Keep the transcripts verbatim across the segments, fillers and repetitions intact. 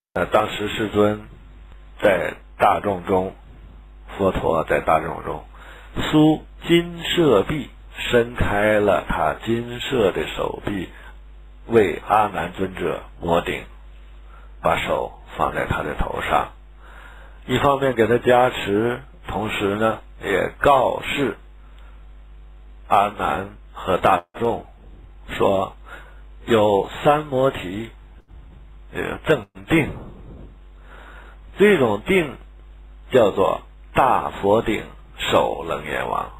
呃，当时世尊在大众中，佛陀在大众中，苏金舍臂，伸开了他金色的手臂，为阿难尊者摩顶，把手放在他的头上，一方面给他加持，同时呢也告示阿难和大众说，有三摩提，这个正定，这种定叫做大佛顶首楞严王。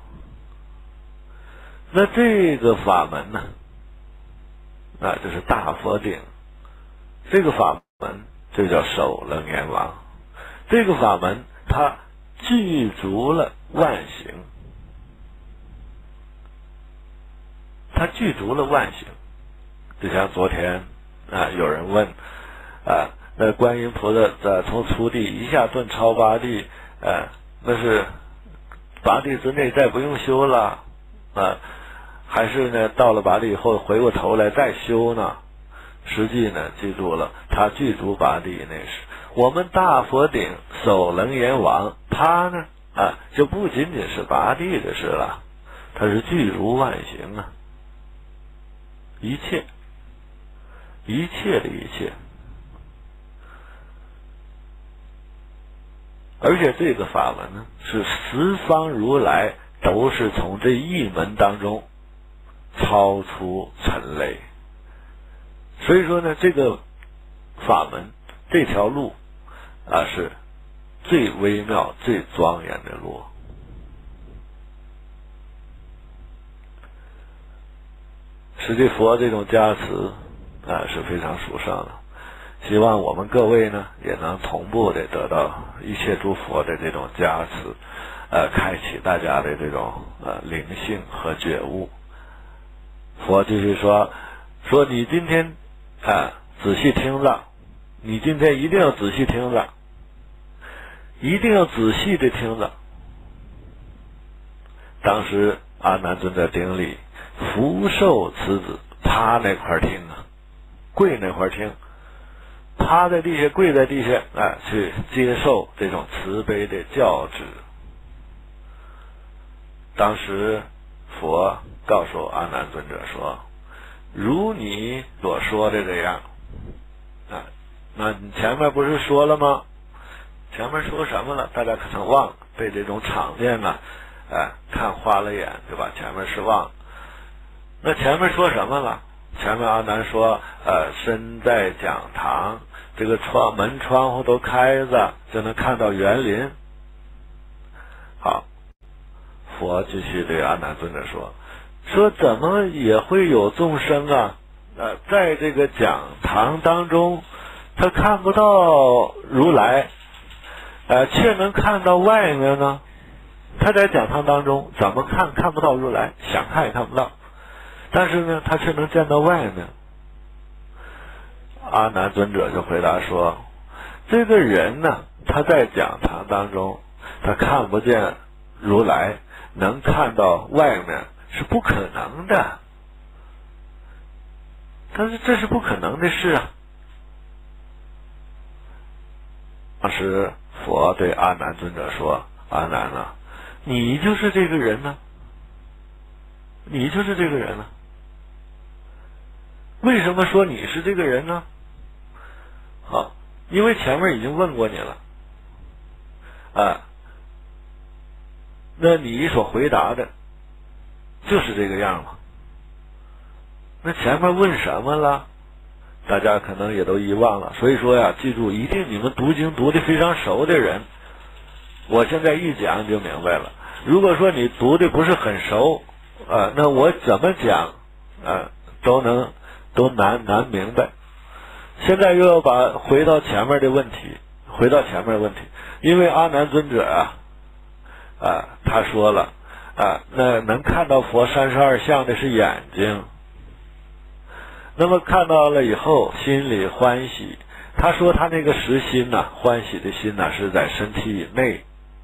那这个法门呢，啊，就是大佛顶，这个法门就叫首楞严王。这个法门它具足了万行，它具足了万行。就像昨天啊，有人问啊，那观音菩萨在从初地一下顿超八地，呃、啊，那是八地之内再不用修了啊，还是呢到了八地以后回过头来再修呢？实际呢，记住了，他具足八地那是我们大佛顶首楞严王，他呢啊就不仅仅是八地的事了，他是具足万行啊，一切一切的一切。而且这个法门呢，是十方如来都是从这一门当中超出尘类。所以说呢，这个法门这条路啊，是最微妙最庄严的路。实际佛这种加持啊是非常殊胜的，希望我们各位呢也能同步的得到一切诸佛的这种加持，呃，开启大家的这种呃灵性和觉悟。佛继续说，说你今天啊仔细听着，你今天一定要仔细听着，一定要仔细的听着。当时阿难尊在顶礼，福寿慈子趴那块听啊，跪那块听，趴在地下跪在地下啊，去接受这种慈悲的教旨。当时佛告诉阿难尊者说，如你所说的这样啊，那你前面不是说了吗？前面说什么了？大家可能忘了，被这种场面呢，哎，看花了眼，就把前面是忘了。那前面说什么了？前面阿难说，呃，身在讲堂，这个窗门窗户都开着，就能看到园林。好，佛继续对阿难尊者说，说怎么也会有众生啊，呃，在这个讲堂当中，他看不到如来，呃，却能看到外面呢？他在讲堂当中怎么看看不到如来，想看也看不到，但是呢，他却能见到外面。阿难尊者就回答说，这个人呢，他在讲堂当中，他看不见如来，能看到外面是不可能的，但是这是不可能的事啊。当时佛对阿难尊者说，阿难啊，你就是这个人呢，你就是这个人呢。为什么说你是这个人呢？好，因为前面已经问过你了啊，那你所回答的就是这个样嘛。那前面问什么了？大家可能也都遗忘了。所以说呀，记住，一定你们读经读得非常熟的人，我现在一讲你就明白了。如果说你读的不是很熟啊，那我怎么讲啊都能都难难明白。现在又要把回到前面的问题，回到前面的问题，因为阿难尊者啊啊他说了啊，那能看到佛三十二相的是眼睛，那么看到了以后心里欢喜，他说他那个实心呐、啊，欢喜的心呐、啊、是在身体以内。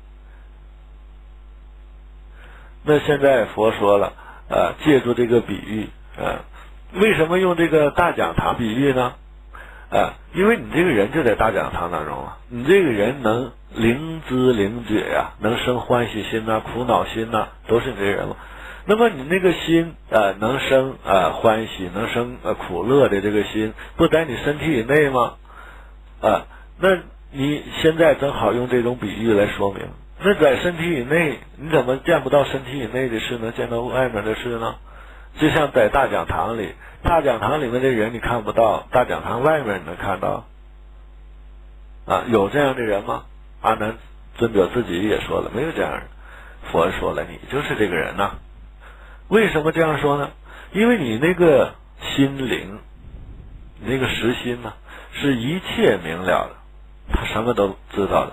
那现在佛说了啊，借助这个比喻啊，为什么用这个大讲堂比喻呢？ 啊，因为你这个人就在大讲堂当中啊，你这个人能灵知灵觉呀、啊，能生欢喜心呐、啊、苦恼心呐、啊，都是你这个人嘛。那么你那个心呃能生呃欢喜，能生呃苦乐的这个心，不在你身体以内吗？啊，那你现在正好用这种比喻来说明。那在身体以内，你怎么见不到身体以内的事呢？见到外面的事呢？就像在大讲堂里，大讲堂里面的人你看不到，大讲堂外面你能看到。啊，有这样的人吗？阿难尊者自己也说了，没有这样的。佛说了，你就是这个人呐、啊。为什么这样说呢？因为你那个心灵，你那个实心呢、啊，是一切明了的，他什么都知道的。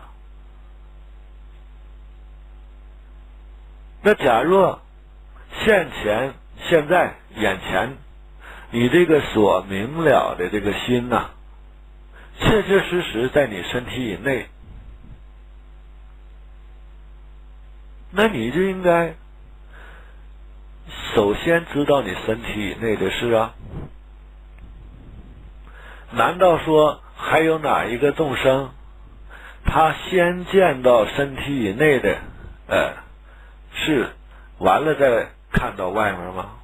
那假若现前现在眼前，你这个所明了的这个心呐、啊，确确实实在你身体以内，那你就应该首先知道你身体以内的事啊。难道说还有哪一个众生，他先见到身体以内的呃事，完了再看到外面吗？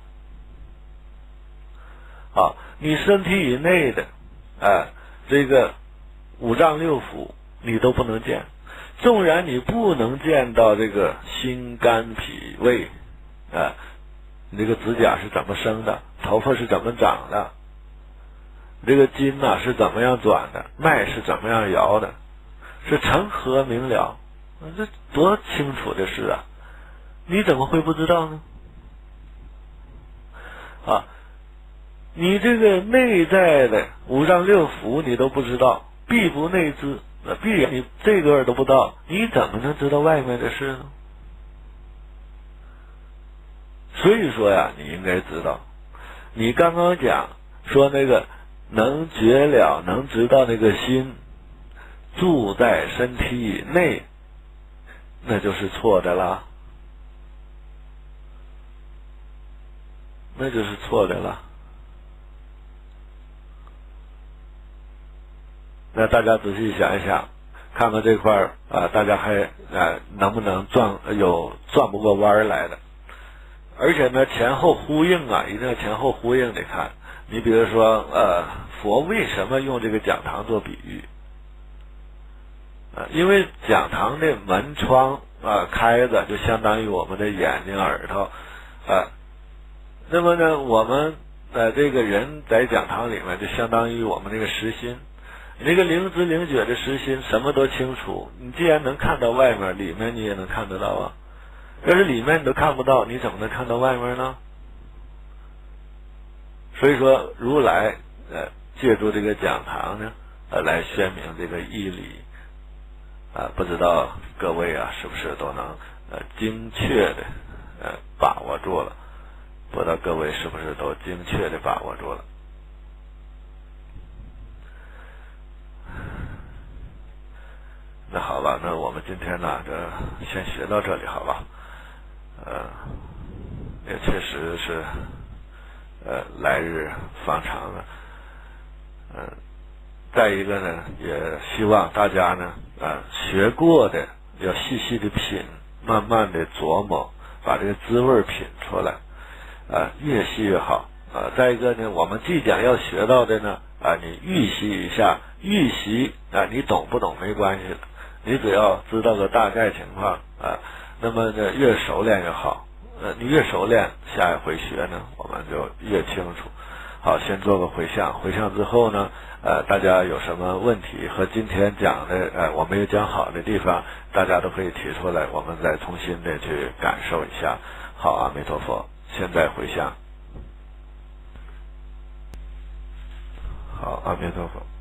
啊，你身体以内的呃这个五脏六腑你都不能见，纵然你不能见到这个心肝脾胃啊、呃，你这个指甲是怎么生的，头发是怎么长的，这个筋呐、啊、是怎么样转的，脉是怎么样摇的，是成何明了，这多清楚的事啊，你怎么会不知道呢？啊，你这个内在的五脏六腑你都不知道，必不内知，必然你这个都不知道，你怎么能知道外面的事呢？所以说呀，你应该知道，你刚刚讲说那个能觉了，能知道那个心住在身体以内，那就是错的啦，那就是错的了。那大家仔细想一想，看看这块儿啊，大家还啊、呃、能不能转有转不过弯来的？而且呢，前后呼应啊，一定要前后呼应的看。你比如说，呃，佛为什么用这个讲堂做比喻？啊、呃，因为讲堂的门窗啊、呃、开着，就相当于我们的眼睛、耳朵啊、呃。那么呢，我们呃这个人在讲堂里面，就相当于我们这个实心。那个灵知灵觉的实心什么都清楚，你既然能看到外面，里面你也能看得到啊。要是里面你都看不到，你怎么能看到外面呢？所以说，如来呃借助这个讲堂呢，呃来宣明这个义理啊、呃，不知道各位啊是不是都能呃精确的呃把握住了？不知道各位是不是都精确的把握住了？那好吧，那我们今天呢，这先学到这里，好吧？呃，也确实是，呃，来日方长了。嗯、呃，再一个呢，也希望大家呢，啊、呃，学过的要细细的品，慢慢的琢磨，把这个滋味品出来，啊、呃，越细越好。啊、呃，再一个呢，我们即将要学到的呢，啊、呃，你预习一下，预习啊、呃，你懂不懂没关系的。你只要知道个大概情况啊，那么呢越熟练越好。呃，你越熟练，下一回学呢我们就越清楚。好，先做个回向，回向之后呢，呃，大家有什么问题和今天讲的呃我没有讲好的地方，大家都可以提出来，我们再重新的去感受一下。好，阿弥陀佛，现在回向。好，阿弥陀佛。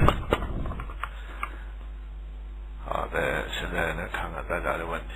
好的，现在呢，看看大家的问题。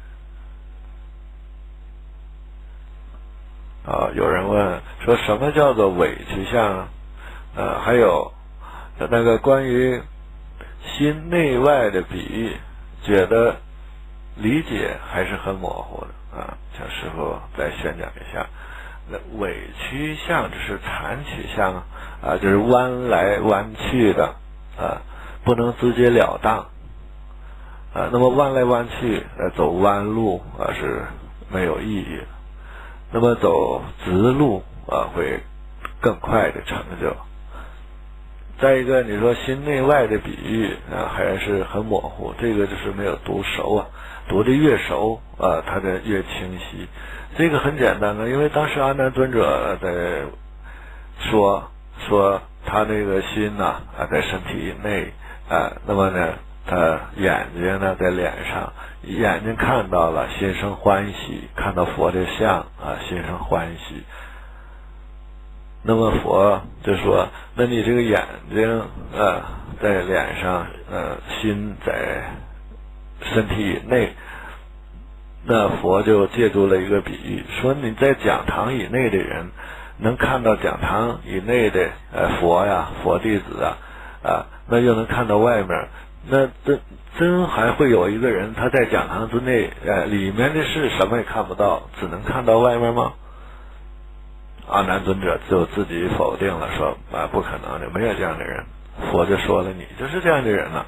啊，有人问说什么叫做委屈相？呃，还有那个关于心内外的比喻，觉得理解还是很模糊的啊，请师父再宣讲一下。 那委曲相就是残曲相啊，就是弯来弯去的啊，不能直截了当啊。那么弯来弯去，呃，走弯路啊是没有意义的。那么走直路啊，会更快的成就。再一个，你说心内外的比喻啊，还是很模糊，这个就是没有读熟啊。读的越熟啊，它的越清晰。这个很简单的，因为当时阿难尊者在说说他那个心呐啊在身体以内啊，那么呢，他眼睛呢在脸上，眼睛看到了，心生欢喜，看到佛的像啊，心生欢喜。那么佛就说，那你这个眼睛呃在脸上，呃心在身体以内，那佛就借助了一个比喻，说你在讲堂以内的人能看到讲堂以内的呃佛呀佛弟子啊啊，那又能看到外面，那真真还会有一个人他在讲堂之内呃里面的事什么也看不到，只能看到外面吗？阿难尊者就自己否定了，说啊不可能的，没有这样的人。佛就说了，你就是这样的人了，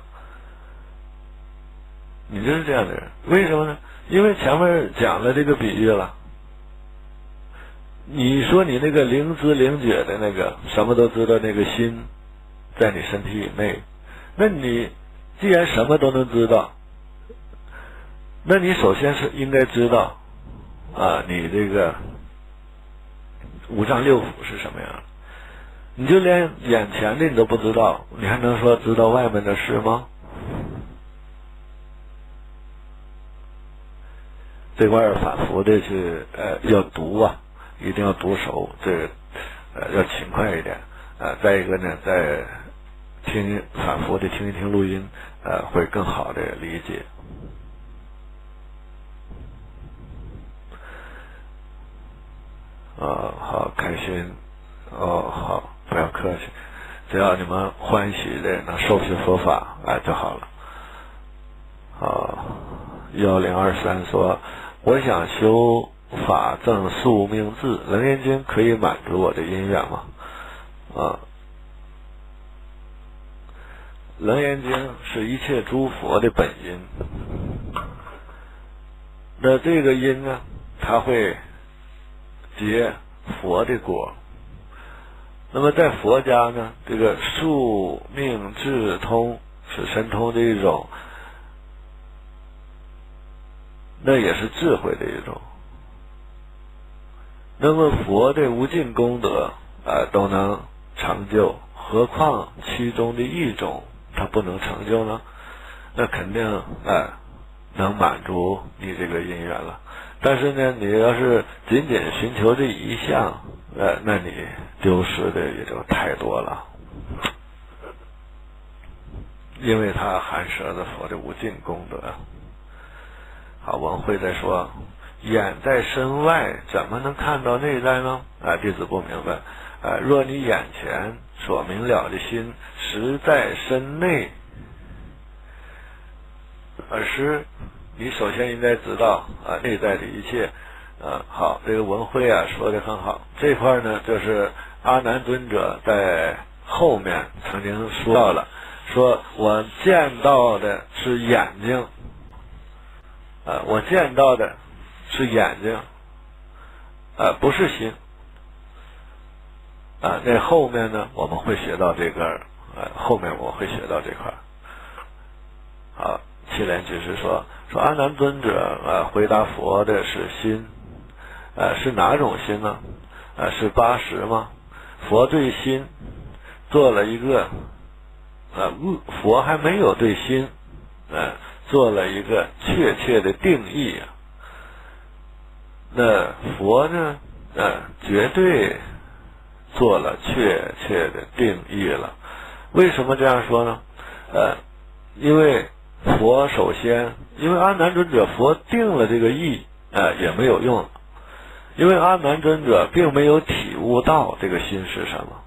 你就是这样的人。为什么呢？因为前面讲了这个比喻了。你说你那个灵知灵觉的那个什么都知道那个心在你身体以内，那你既然什么都能知道，那你首先是应该知道啊，你这个五脏六腑是什么样的。你就连眼前的你都不知道，你还能说知道外面的事吗？这块反复的去呃要读啊，一定要读熟，这个呃要勤快一点啊。再一个呢，再听反复的听一听录音，呃会更好的理解。哦，好开心哦，好，不要客气，只要你们欢喜的能受持佛法哎就好了。好，幺零二三说，我想修法正宿命智，楞严经可以满足我的因缘吗？啊，楞严经是一切诸佛的本因，那这个因呢，它会结佛的果。那么在佛家呢，这个宿命智通是神通的一种，那也是智慧的一种。那么佛的无尽功德啊、呃、都能成就，何况其中的一种它不能成就呢？那肯定啊、呃、能满足你这个因缘了。但是呢，你要是仅仅寻求这一项，呃，那你丢失的也就太多了，因为它含摄着佛的无尽功德。好，文慧在说，眼在身外，怎么能看到内在呢？啊，弟子不明白。啊，若你眼前所明了的心实在身内，而是你首先应该知道啊，内在的一切。啊，好，这个文慧啊说的很好。这块呢，就是阿难尊者在后面曾经说到了，说我见到的是眼睛，啊，我见到的是眼睛，啊，不是心。啊，那后面呢，我们会学到这个，呃，后面我会学到这块。好，七莲居士说，说阿难尊者啊，回答佛的是心，呃，是哪种心呢？呃，是八识吗？佛对心做了一个，呃，佛还没有对心，呃，做了一个确切的定义啊。那佛呢，呃，绝对做了确切的定义了。为什么这样说呢？呃，因为佛首先，因为阿难尊者佛定了这个义，呃，也没有用，因为阿难尊者并没有体悟到这个心是什么，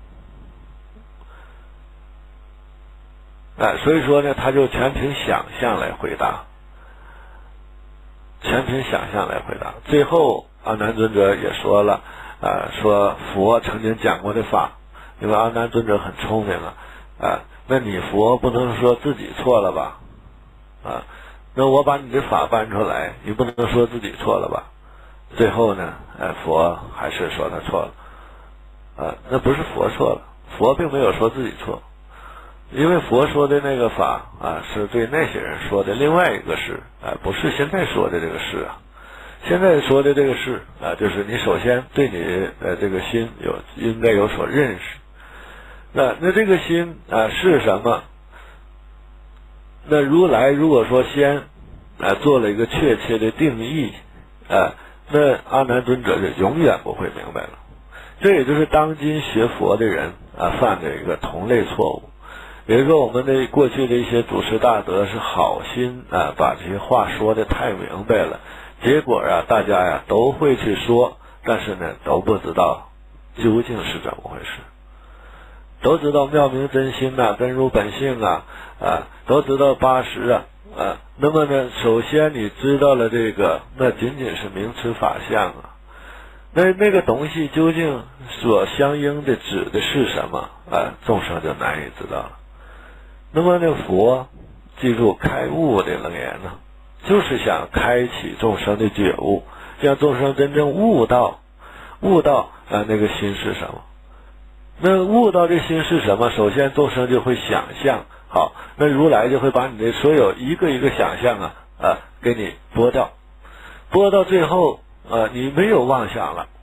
哎、呃，所以说呢，他就全凭想象来回答，全凭想象来回答。最后阿难尊者也说了， 啊，说佛曾经讲过的法，因为阿难尊者很聪明啊，啊，那你佛不能说自己错了吧？啊，那我把你的法搬出来，你不能说自己错了吧？最后呢，呃，佛还是说他错了，啊，那不是佛错了，佛并没有说自己错，因为佛说的那个法啊，是对那些人说的另外一个事，啊，不是现在说的这个事啊。现在说的这个事啊，就是你首先对你呃这个心有应该有所认识，那那这个心啊是什么？那如来如果说先啊做了一个确切的定义啊，那阿难尊者就永远不会明白了。这也就是当今学佛的人啊犯的一个同类错误。也就是说，我们的过去的一些祖师大德是好心啊，把这些话说的太明白了，结果啊，大家呀都会去说，但是呢，都不知道究竟是怎么回事。都知道妙明真心呐、啊，真如本性啊，啊，都知道八十啊，啊，那么呢，首先你知道了这个，那仅仅是名词法相啊。那那个东西究竟所相应的指的是什么啊？众生就难以知道了。那么呢，佛记住开悟的楞严呢，就是想开启众生的觉悟，让众生真正悟到，悟到啊那个心是什么。那悟到这心是什么？首先众生就会想象，好，那如来就会把你的所有一个一个想象啊啊给你拨掉，拨到最后啊你没有妄想了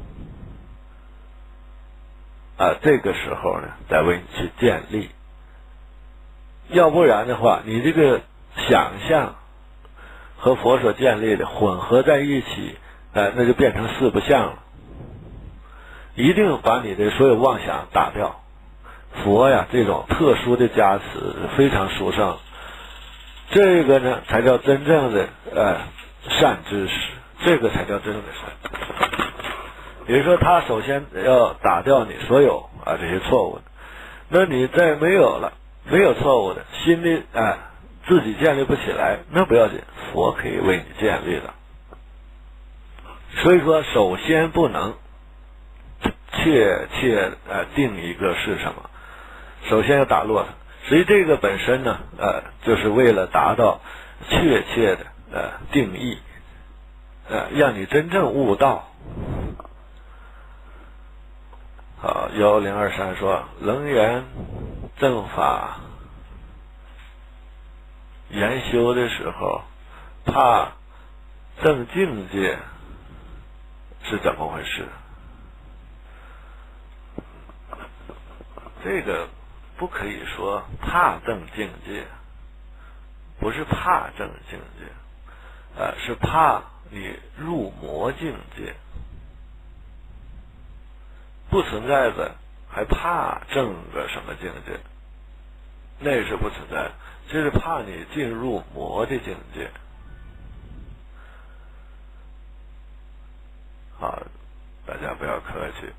啊，这个时候呢再为你去建立。要不然的话，你这个想象和佛所建立的混合在一起，呃，那就变成四不像了。一定把你的所有妄想打掉。佛呀，这种特殊的加持非常殊胜，这个呢才叫真正的呃善知识，这个才叫真正的善。也就是说，他首先要打掉你所有啊这些错误的，那你再没有了。没有错误的，心里啊、呃、自己建立不起来，那不要紧，佛可以为你建立的。所以说，首先不能确切呃定一个是什么，首先要打落它。所以这个本身呢，呃，就是为了达到确切的呃定义，呃，让你真正悟道。好，幺零二三说楞严正法研修的时候，怕正境界是怎么回事？这个不可以说怕正境界，不是怕正境界，呃，是怕你入魔境界。不存在的，还怕正个什么境界？那是不存在的，这是怕你进入魔的境界。好，大家不要客气。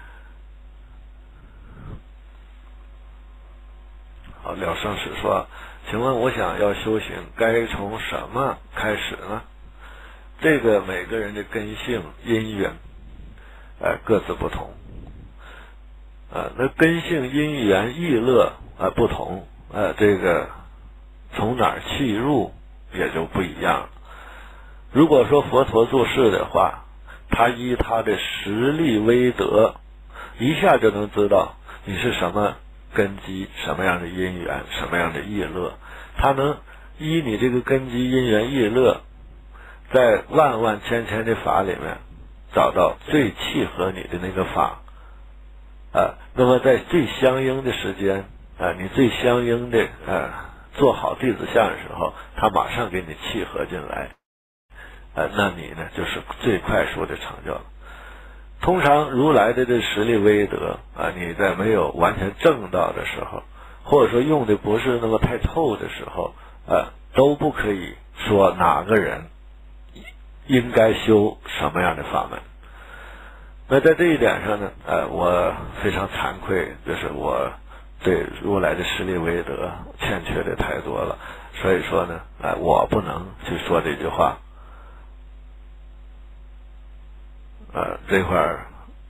好，了生死说，请问我想要修行，该从什么开始呢？这个每个人的根性、因缘，呃，各自不同。啊，那根性、因缘、意乐啊不同，呃、啊，这个从哪儿契入也就不一样。如果说佛陀做事的话，他依他的实力威德，一下就能知道你是什么根基、什么样的因缘、什么样的意乐，他能依你这个根基、因缘、意乐，在万万千千的法里面找到最契合你的那个法。啊，那么在最相应的时间啊，你最相应的啊做好弟子相的时候，他马上给你契合进来，啊，那你呢就是最快速的成就了。通常如来的这实力威德啊，你在没有完全证到的时候，或者说用的不是那么太透的时候，啊，都不可以说哪个人应该修什么样的法门。那在这一点上呢，呃，我非常惭愧，就是我对如来的实力威德欠缺的太多了，所以说呢，呃，我不能去说这句话。呃，这块儿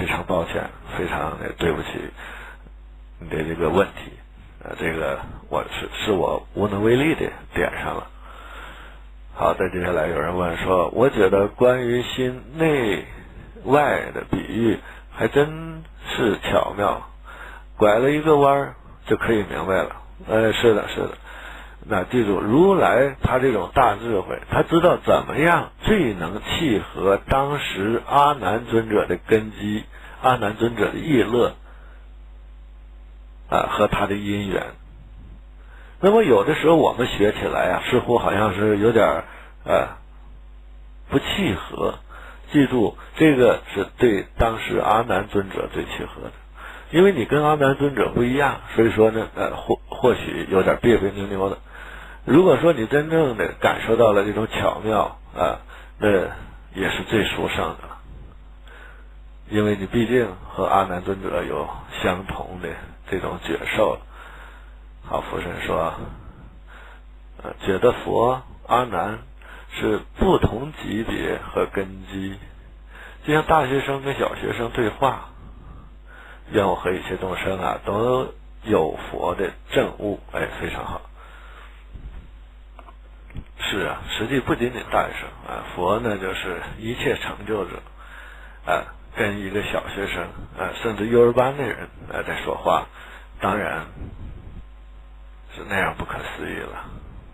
非常抱歉，非常的对不起你的这个问题，呃，这个我是是我无能为力的点上了。好，再接下来有人问说，我觉得关于心内外的比喻还真是巧妙，拐了一个弯儿就可以明白了。呃，是的，是的。那记住，如来他这种大智慧，他知道怎么样最能契合当时阿难尊者的根基，阿难尊者的意乐啊和他的因缘。那么有的时候我们学起来啊，似乎好像是有点呃不契合。记住，这个是对当时阿难尊者最契合的，因为你跟阿难尊者不一样，所以说呢，呃，或或许有点别别扭扭的。如果说你真正的感受到了这种巧妙啊，那也是最殊胜的了，因为你毕竟和阿难尊者有相同的这种觉受。好，佛神说，呃，觉得佛阿难是不同级别和根基，就像大学生跟小学生对话，愿我和一切众生啊都有佛的证悟。哎，非常好。是啊，实际不仅仅大学生啊，佛呢就是一切成就者啊，跟一个小学生啊，甚至幼儿班的人啊在说话，当然是那样不可思议了。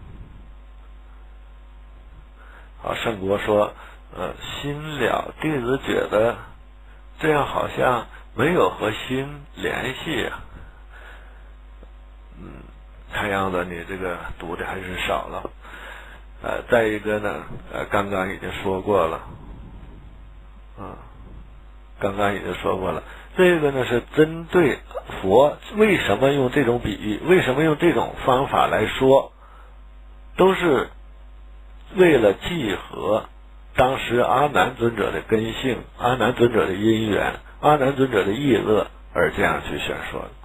好，圣国说，呃，心了，弟子觉得这样好像没有和心联系啊。嗯，看样子你这个读的还是少了。呃，再一个呢，呃，刚刚已经说过了，啊，刚刚已经说过了。这个呢是针对佛为什么用这种比喻，为什么用这种方法来说，都是为了契合当时阿难尊者的根性、阿难尊者的因缘、阿难尊者的意乐而这样去宣说的。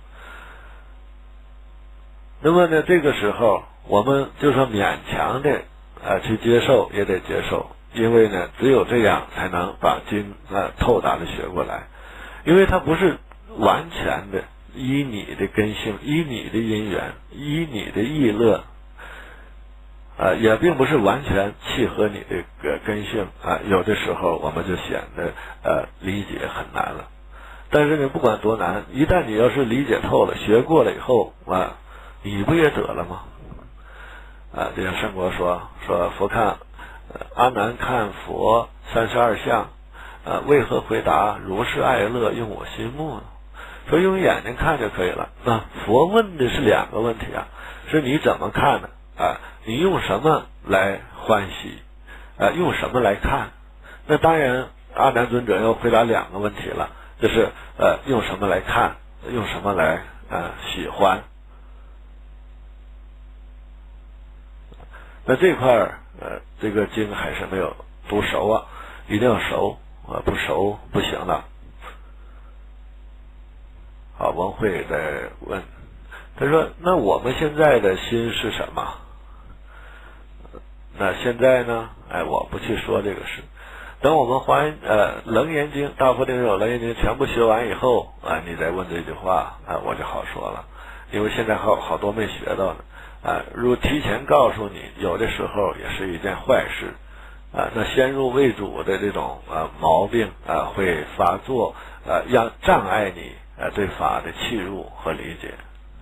那么呢，这个时候我们就说勉强的啊去接受也得接受，因为呢，只有这样才能把经啊透达的学过来，因为它不是完全的依你的根性、依你的因缘、依你的意乐。啊，也并不是完全契合你的个根性啊，有的时候我们就显得呃理解很难了。但是呢，不管多难，一旦你要是理解透了、学过了以后啊，你不也得了吗？啊，就像圣国说说佛看、呃、阿难看佛三十二相，啊，为何回答如是爱乐用我心目呢？说用眼睛看就可以了。那佛问的是两个问题啊，是你怎么看呢？啊，你用什么来欢喜？啊，用什么来看？那当然，阿难尊者要回答两个问题了，就是呃，用什么来看？用什么来呃喜欢？那这块儿呃，这个经还是没有读熟啊，一定要熟啊，不熟不行了。好，文慧在问，他说：“那我们现在的心是什么？”那现在呢？哎，我不去说这个事。等我们还呃《楞严经》《大佛定有楞严经》全部学完以后啊，你再问这句话啊，我就好说了。因为现在还有好多没学到呢啊。如提前告诉你，有的时候也是一件坏事啊。那先入为主的这种啊毛病啊会发作啊，让障碍你啊对法的契入和理解。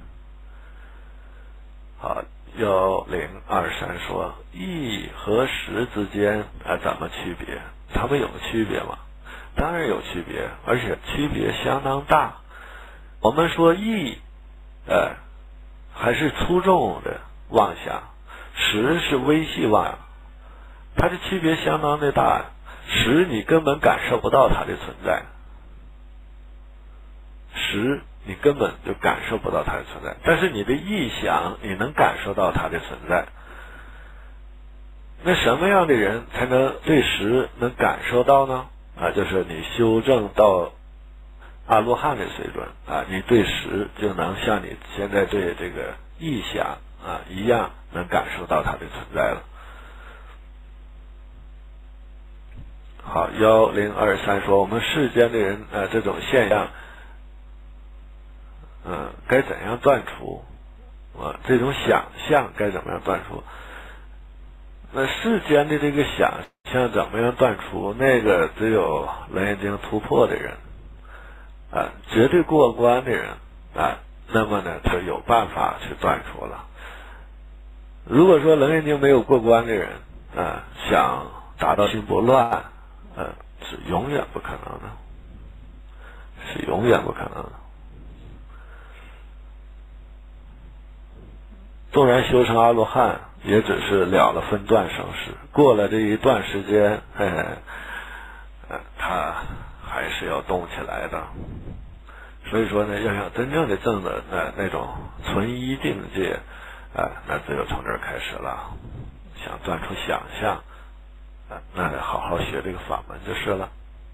好。幺零二三说，义和实之间啊怎么区别？它们有区别吗？当然有区别，而且区别相当大。我们说义，呃，还是粗重的妄想，实是微细妄想，它的区别相当的大。实你根本感受不到它的存在，实你根本就感受不到它的存在，但是你的意想你能感受到它的存在。那什么样的人才能对实能感受到呢？啊，就是你修正到阿罗汉的水准啊，你对实就能像你现在对这个意想啊一样，能感受到它的存在了。 好，幺零二三说我们世间的人呃这种现象，嗯、呃，该怎样断除？啊，这种想象该怎么样断除？那世间的这个想象怎么样断除？那个只有楞严经突破的人啊，绝对过关的人啊，那么呢，他有办法去断除了。如果说楞严经没有过关的人啊，想达到心不乱，呃，是永远不可能的，是永远不可能的。纵然修成阿罗汉，也只是了了分段生死，过了这一段时间，嘿嘿，呃，他还是要动起来的。所以说呢，要想真正的证的呃那种纯一境界，啊、呃，那只有从这儿开始了。想断除想象，啊、呃，那得好好学这个法门就是了。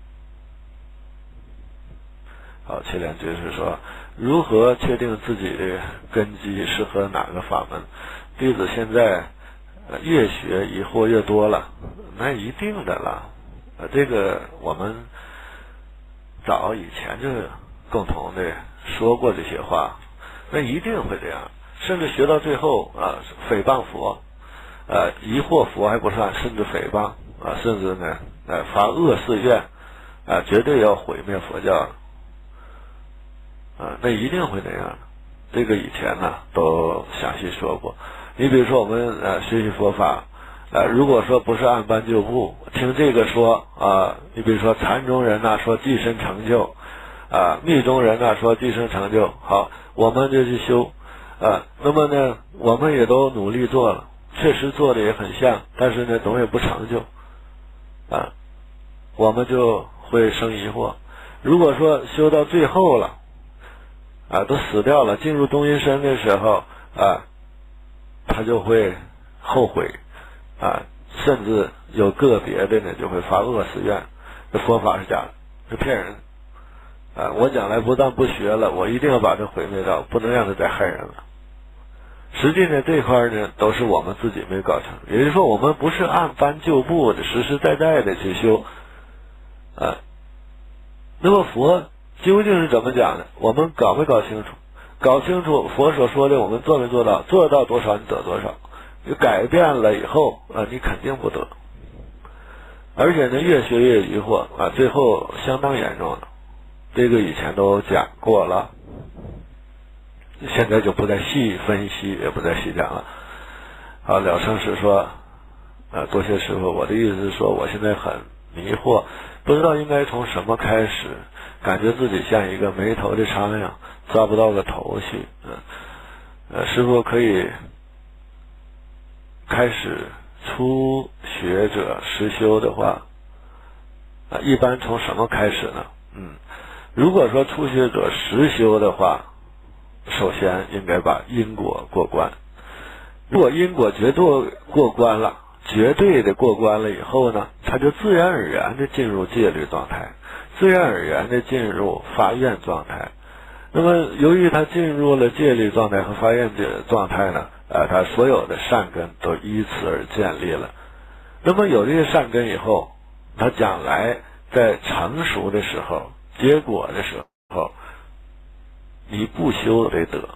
好，前两句是说，如何确定自己的根基适合哪个法门？弟子现在呃越学疑惑越多了，那一定的了。呃，这个我们早以前就共同的说过这些话，那一定会这样。甚至学到最后啊，诽谤佛，呃，疑惑佛还不算，甚至诽谤啊，甚至呢，呃，发恶誓愿啊，绝对要毁灭佛教。啊，那一定会那样的。这个以前呢都详细说过。你比如说我们呃学习佛法，呃如果说不是按班就步，听这个说啊，你比如说禅宗人呐、啊、说即身成就，啊密宗人呐、啊、说即身成就，好，我们就去修，啊，那么呢我们也都努力做了，确实做的也很像，但是呢总也不成就，啊，我们就会生疑惑。如果说修到最后了。啊，都死掉了，进入东阴身的时候啊，他就会后悔啊，甚至有个别的呢就会发恶誓愿，这佛法是假的，是骗人啊！我将来不但不学了，我一定要把它毁灭掉，不能让它再害人了。实际呢，这块呢都是我们自己没搞成，也就是说，我们不是按班就步的、实实在在的去修啊。那么佛究竟是怎么讲的？我们搞没搞清楚？搞清楚佛所说的，我们做没做到？做到多少，你得多少。你改变了以后，啊，你肯定不得。而且呢，越学越疑惑啊，最后相当严重了。这个以前都讲过了，现在就不再细分析，也不再细讲了。好，了生时说，啊，多谢师傅，我的意思是说，我现在很迷惑，不知道应该从什么开始。感觉自己像一个没头的苍蝇，抓不到个头绪。嗯，呃，师傅可以开始初学者实修的话，啊，一般从什么开始呢？嗯，如果说初学者实修的话，首先应该把因果过关。如果因果绝对过关了，绝对的过关了以后呢，他就自然而然的进入戒律状态。自然而然的进入发愿状态，那么由于他进入了戒律状态和发愿的状态呢，呃，他所有的善根都依此而建立了。那么有这些善根以后，他将来在成熟的时候、结果的时候，你不修得得。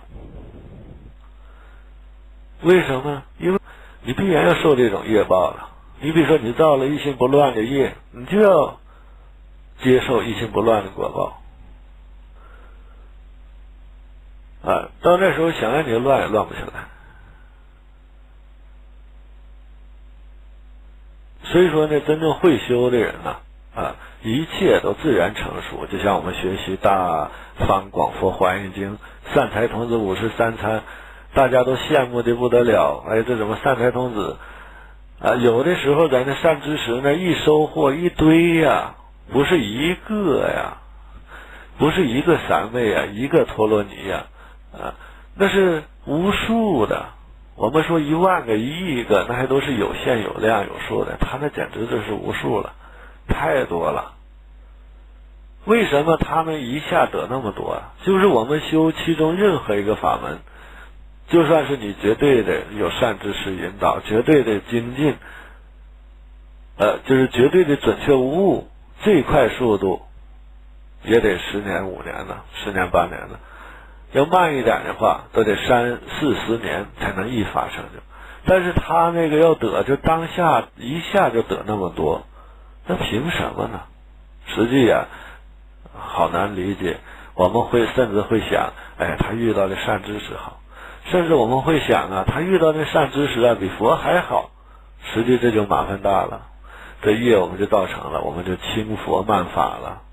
为什么？因为你必然要受这种业报了。你比如说，你造了一心不乱的业，你就要接受一心不乱的果报啊！到那时候想让你乱也乱不起来。所以说呢，真正会修的人呢，啊，一切都自然成熟。就像我们学习《大方广佛华严经》，善财童子五十三参，大家都羡慕的不得了。哎，这怎么善财童子啊？有的时候在那善知识那一收获一堆呀。不是一个呀，不是一个三昧呀，一个陀罗尼呀，啊，那是无数的。我们说一万个、一亿个，那还都是有限、有量、有数的，他那简直就是无数了，太多了。为什么他们一下得那么多啊？就是我们修其中任何一个法门，就算是你绝对的有善知识引导，绝对的精进。 呃，就是绝对的准确无误，最快速度也得十年五年了，十年八年了。要慢一点的话，都得三四十年才能一发成就。但是他那个要得，就当下一下就得那么多，那凭什么呢？实际呀、啊，好难理解。我们会甚至会想，哎，他遇到的善知识好，甚至我们会想啊，他遇到的善知识啊比佛还好。实际这就麻烦大了，这业我们就造成了，我们就轻佛慢法了。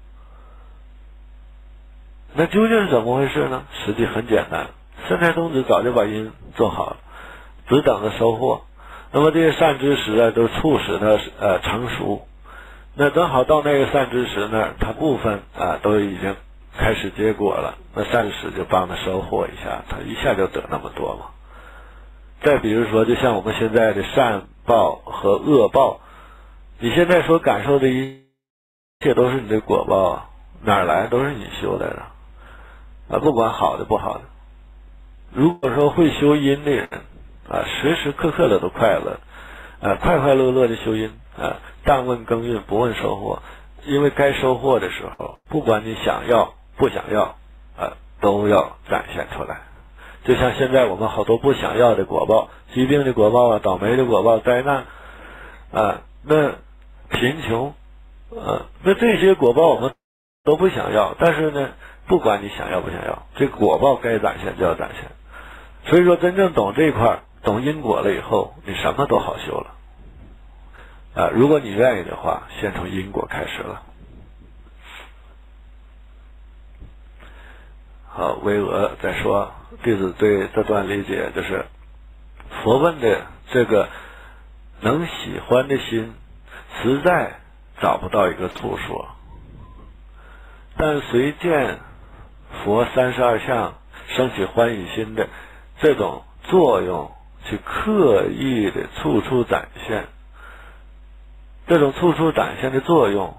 那究竟是怎么回事呢？实际很简单，善财童子早就把因做好了，只等着收获。那么这些善知识啊，都促使他呃成熟。那正好到那个善知识那儿，他部分啊都已经开始结果了，那善知识就帮他收获一下，他一下就得那么多嘛。再比如说，就像我们现在的善报和恶报，你现在所感受的一切都是你的果报啊，哪儿来都是你修来的啊，不管好的不好的。如果说会修因的人啊，时时刻刻的都快乐，啊，快快乐乐的修因啊，但问耕耘不问收获，因为该收获的时候，不管你想要不想要啊，都要展现出来。就像现在我们好多不想要的果报，疾病的果报啊，倒霉的果报，灾难啊，那贫穷啊，那这些果报我们都不想要，但是呢，不管你想要不想要，这果报该展现就要展现。所以说，真正懂这一块，懂因果了以后，你什么都好修了啊。如果你愿意的话，先从因果开始了。好，巍峨在说，弟子对这段理解就是，佛问的这个能喜欢的心，实在找不到一个处说。但随见佛三十二相升起欢喜心的这种作用，去刻意的处处展现，这种处处展现的作用，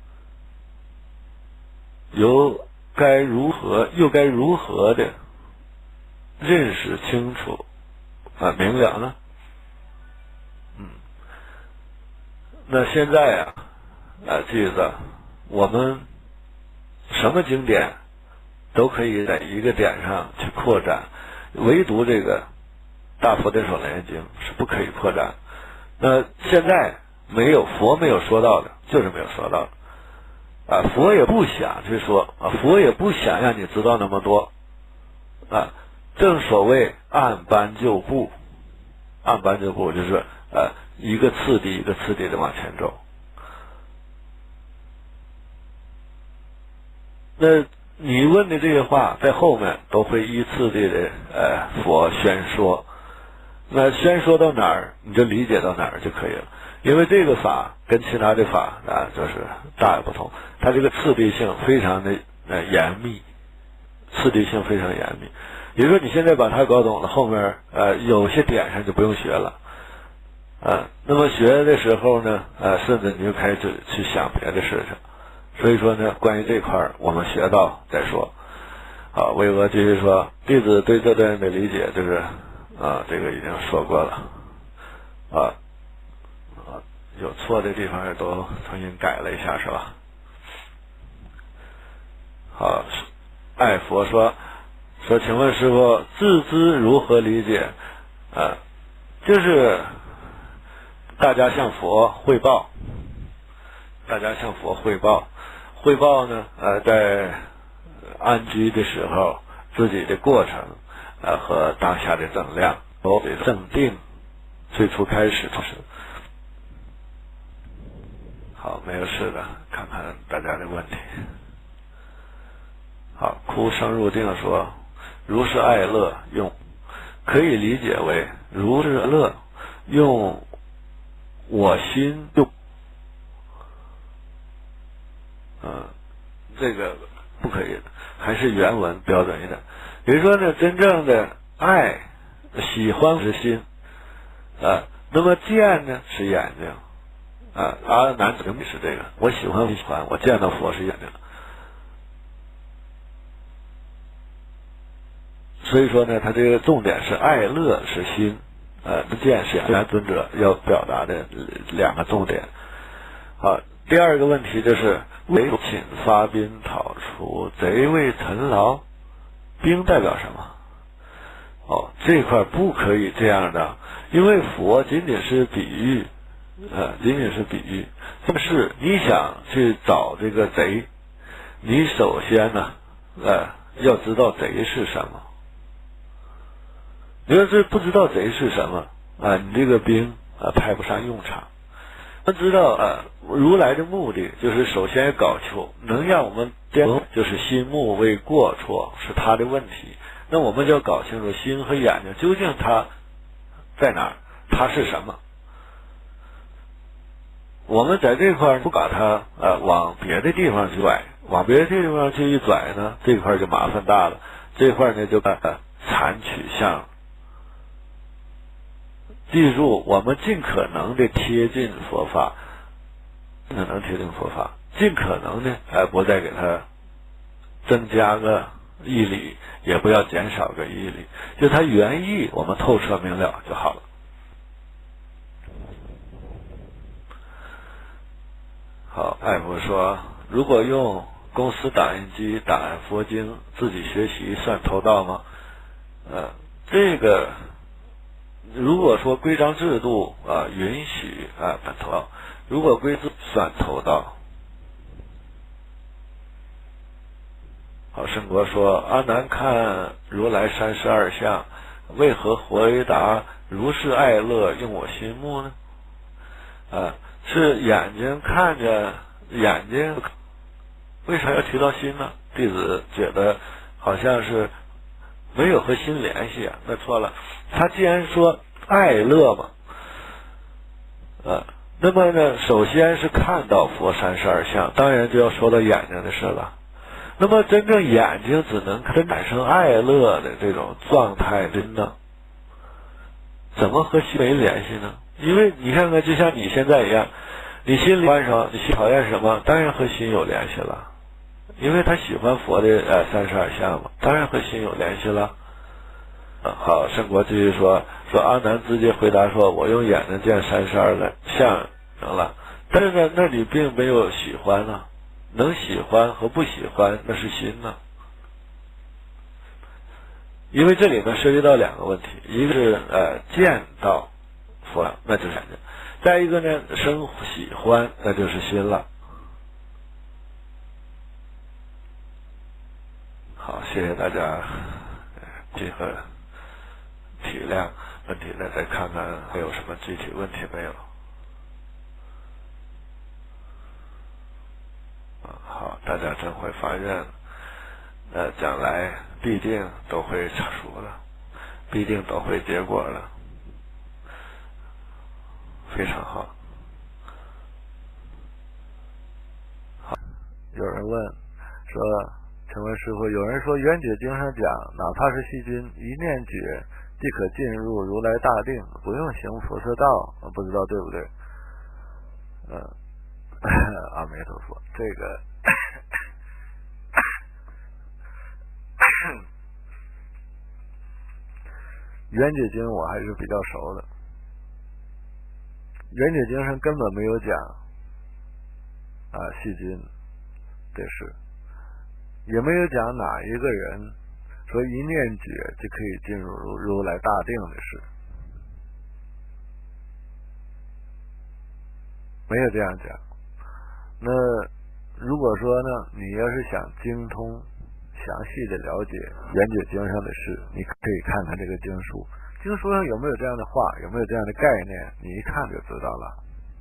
由该如何又该如何的认识清楚啊明了呢？嗯，那现在啊啊记着，我们什么经典都可以在一个点上去扩展，唯独这个大佛电手楞严经是不可以扩展。那现在没有佛没有说到的，就是没有说到的。啊，佛也不想去说啊，佛也不想让你知道那么多啊。正所谓按班就步，按班就步就是呃一个次第一个次第的往前走。那你问的这些话，在后面都会依次第的呃佛宣说。那宣说到哪儿，你就理解到哪儿就可以了。因为这个法跟其他的法啊，就是大有不同，它这个次第性非常的呃严密，次第性非常严密。也就是说，你现在把它搞懂了，后面呃有些点上就不用学了啊。那么学的时候呢，呃，甚至你就开始去想别的事情。所以说呢，关于这块我们学到再说。好，巍峨继续说，弟子对这段的理解就是啊，这个已经说过了啊。有错的地方也都重新改了一下，是吧？好，爱佛说说，请问师父，自知如何理解？啊，就是大家向佛汇报，大家向佛汇报，汇报呢，呃，在安居的时候自己的过程，呃，和当下的正量，和正定，最初开始就是。好，没有事的，看看大家的问题。好，哭声入定说，如是爱乐用，可以理解为如是乐用我心用。嗯、呃，这个不可以的，还是原文标准一点。比如说呢，真正的爱、喜欢是心啊、呃，那么见呢是眼睛。啊，阿难指的是这个，我喜欢不喜欢，我见到佛是眼睛。所以说呢，他这个重点是爱乐是心，呃，见是阿难尊者要表达的两个重点。 好，第二个问题就是为请发兵讨除贼为臣劳，兵代表什么？哦，这块不可以这样的，因为佛仅仅是比喻，呃，仅仅是比喻。但是你想去找这个贼，你首先呢，呃，要知道贼是什么。你要是不知道贼是什么啊，你这个兵啊派不上用场。要知道啊，如来的目的就是首先搞清能让我们颠，就是心目为过错是他的问题。那我们就要搞清楚心和眼睛究竟它在哪儿，它是什么。我们在这块不把它呃往别的地方去拐，往别的地方去一拽呢，这块就麻烦大了。这块呢就把它残取向。记住，我们尽可能的贴近佛法，尽可能贴近佛法，尽可能的呃不再给它增加个义理，也不要减少个义理，就它原意我们透彻明了就好了。好，艾佛说，如果用公司打印机打印佛经，自己学习算偷盗吗？呃，这个如果说规章制度啊、呃、允许啊反偷盗，如果规制算偷盗。好，圣国说，阿难看如来三十二相，为何回答如是爱乐用我心目呢？啊，是眼睛看着眼睛，为啥要提到心呢？弟子觉得好像是没有和心联系啊，那错了。他既然说爱乐嘛，呃，那么呢，首先是看到佛三十二相，当然就要说到眼睛的事了。那么真正眼睛只能看产生爱乐的这种状态的呢，怎么和心没联系呢？因为你看看，就像你现在一样，你心里喜欢什么，你讨厌什么，当然和心有联系了。因为他喜欢佛的呃三十二相嘛，当然和心有联系了。啊、好，圣国继续说，说阿难直接回答说，我用眼睛见三十二个相行了，但是呢，那你并没有喜欢呢、啊。能喜欢和不喜欢，那是心呢。因为这里呢涉及到两个问题，一个是呃见到佛，那就是眼睛；再一个呢生喜欢，那就是心了。好，谢谢大家这个体谅。问题呢，再看看还有什么具体问题没有。好，大家真会发愿，呃，将来必定都会成熟了，必定都会结果了，非常好。好，有人问说，请问师父，有人说圆觉经上讲，哪怕是细菌一念觉，即可进入如来大定，不用行佛色道，我不知道对不对？嗯、呃。阿弥陀佛，这个圆觉经我还是比较熟的，圆觉经上根本没有讲啊细菌的事，也没有讲哪一个人说一念觉就可以进入如来大定的事，没有这样讲。那如果说呢，你要是想精通详细的了解圆觉经上的事，你可以看看这个经书，经书上有没有这样的话，有没有这样的概念，你一看就知道了。